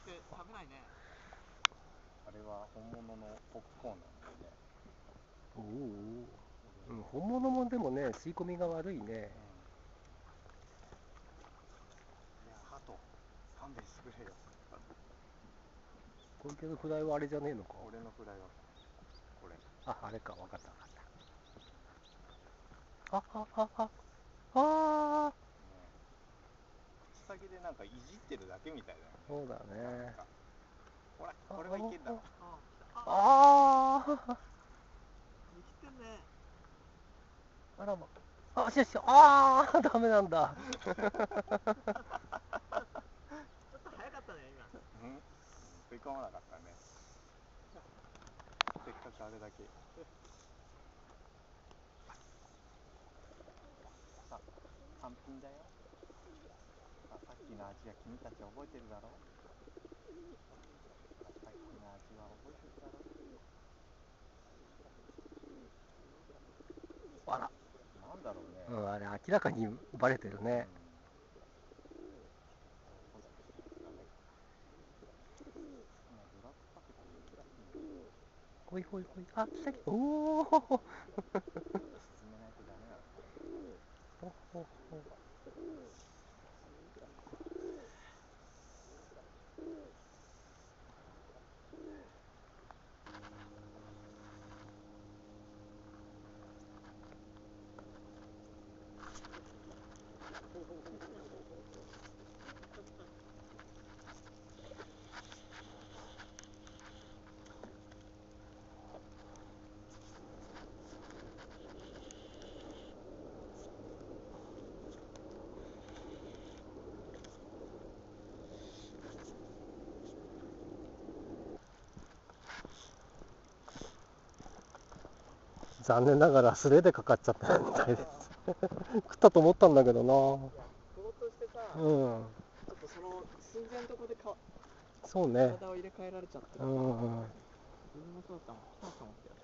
って食べないね。 あれは本物のポップコーンなんだよね。 おお、うん、本物もでもね、吸い込みが悪いね。 いや、ハト、勘弁してくれよ。 小池のフライはあれじゃねえのか。 俺のフライはこれ。 あ、あれか、わかったわかった。あ、 口先でなんかいじってるだけみたいだよね。 そうだね。 ほら、これはいけんだわ。 ああ、 生きてんね。 あらま。あ、しああ、ダメなんだ。 ちょっと早かったね、今。 食い込まなかったね。せっかくあれだけ。さあ、単品だよ。さっきの味は君たち覚えてるだろう。さっきの味は覚えてるだろう。 あら。 なんだろうね。 うん、あれ明らかにバレてるね。ほいほいほい。あ、来た来た。おお。 沈めないとダメなの。 ほほほ。残念ながら素手でかかっちゃったみたいです。食ったと思ったんだけどな。 食おうとしてさ、 うん。 ちょっとその寸前のとこでそうね。 体を入れ替えられちゃってる。 うんうん。 自分もそうだったもん。来たと思って。